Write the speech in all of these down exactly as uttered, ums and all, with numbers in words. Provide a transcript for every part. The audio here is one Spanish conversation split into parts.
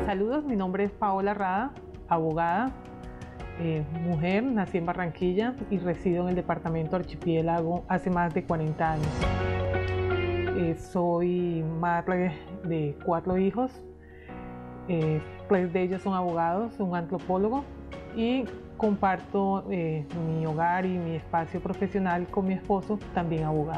Saludos, mi nombre es Paola Rada, abogada, eh, mujer, nací en Barranquilla y resido en el departamento Archipiélago hace más de cuarenta años. Eh, soy madre de cuatro hijos, eh, tres de ellos son abogados, un antropólogo, y comparto eh, mi hogar y mi espacio profesional con mi esposo, también abogado.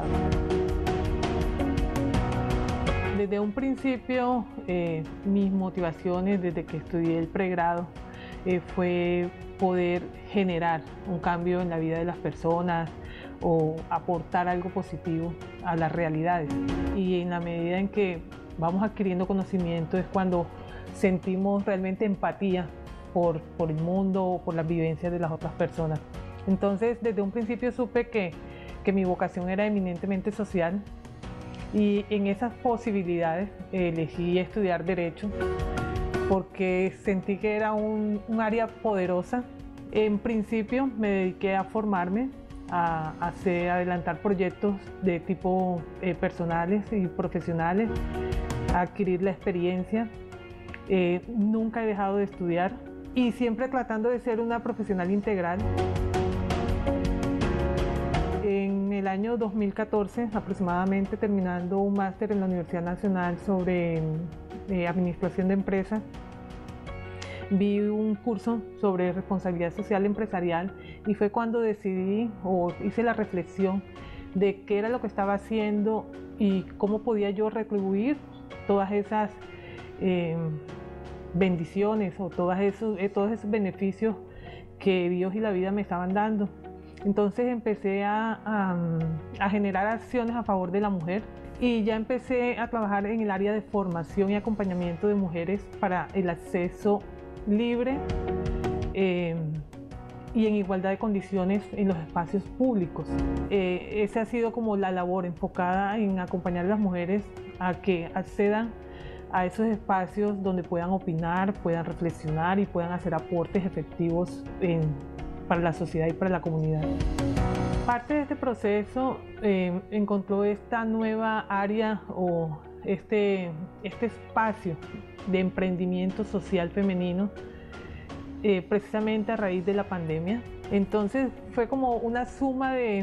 Desde un principio, eh, mis motivaciones desde que estudié el pregrado eh, fue poder generar un cambio en la vida de las personas o aportar algo positivo a las realidades. Y en la medida en que vamos adquiriendo conocimiento es cuando sentimos realmente empatía por, por el mundo o por las vivencias de las otras personas. Entonces, desde un principio supe que, que mi vocación era eminentemente social. Y en esas posibilidades eh, elegí estudiar Derecho porque sentí que era un, un área poderosa. En principio me dediqué a formarme, a, a hacer, adelantar proyectos de tipo eh, personales y profesionales, a adquirir la experiencia. Eh, nunca he dejado de estudiar y siempre tratando de ser una profesional integral. En el año dos mil catorce, aproximadamente, terminando un máster en la Universidad Nacional sobre eh, Administración de Empresas, vi un curso sobre responsabilidad social empresarial y fue cuando decidí o hice la reflexión de qué era lo que estaba haciendo y cómo podía yo retribuir todas esas eh, bendiciones o todas esos, eh, todos esos beneficios que Dios y la vida me estaban dando. Entonces empecé a, a, a generar acciones a favor de la mujer y ya empecé a trabajar en el área de formación y acompañamiento de mujeres para el acceso libre eh, y en igualdad de condiciones en los espacios públicos. Eh, esa ha sido como la labor enfocada en acompañar a las mujeres a que accedan a esos espacios donde puedan opinar, puedan reflexionar y puedan hacer aportes efectivos en para la sociedad y para la comunidad. Parte de este proceso eh, encontró esta nueva área o este, este espacio de emprendimiento social femenino eh, precisamente a raíz de la pandemia. Entonces fue como una suma de,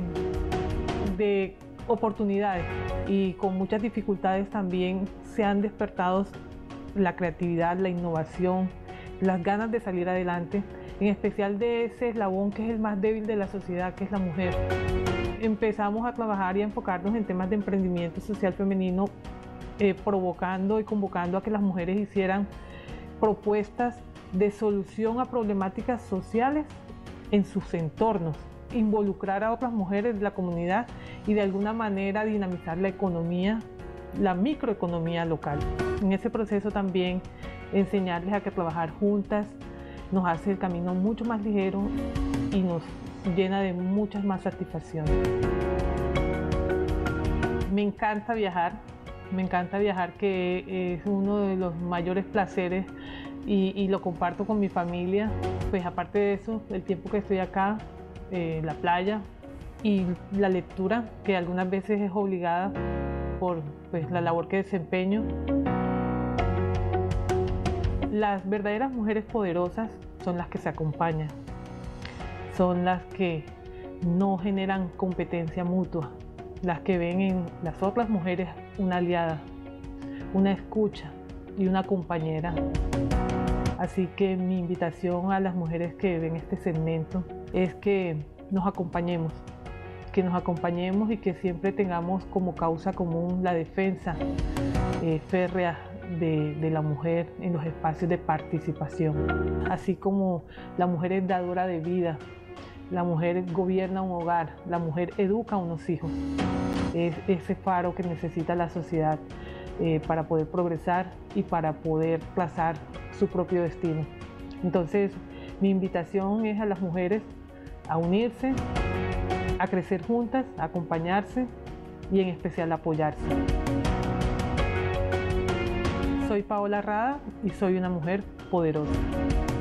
de oportunidades y con muchas dificultades también se han despertado la creatividad, la innovación, las ganas de salir adelante, en especial de ese eslabón que es el más débil de la sociedad, que es la mujer. Empezamos a trabajar y a enfocarnos en temas de emprendimiento social femenino, eh, provocando y convocando a que las mujeres hicieran propuestas de solución a problemáticas sociales en sus entornos, involucrar a otras mujeres de la comunidad y de alguna manera dinamizar la economía, la microeconomía local. En ese proceso también enseñarles a que trabajar juntas nos hace el camino mucho más ligero y nos llena de muchas más satisfacciones. Me encanta viajar, me encanta viajar, que es uno de los mayores placeres y, y lo comparto con mi familia. Pues aparte de eso, el tiempo que estoy acá, eh, la playa y la lectura, que algunas veces es obligada por pues, la labor que desempeño. Las verdaderas mujeres poderosas son las que se acompañan, son las que no generan competencia mutua, las que ven en las otras mujeres una aliada, una escucha y una compañera. Así que mi invitación a las mujeres que ven este segmento es que nos acompañemos, que nos acompañemos y que siempre tengamos como causa común la defensa eh, férrea De, de la mujer en los espacios de participación. Así como la mujer es dadora de vida, la mujer gobierna un hogar, la mujer educa a unos hijos. Es ese faro que necesita la sociedad eh, para poder progresar y para poder trazar su propio destino. Entonces, mi invitación es a las mujeres a unirse, a crecer juntas, a acompañarse y en especial a apoyarse. Soy Paola Rada y soy una mujer poderosa.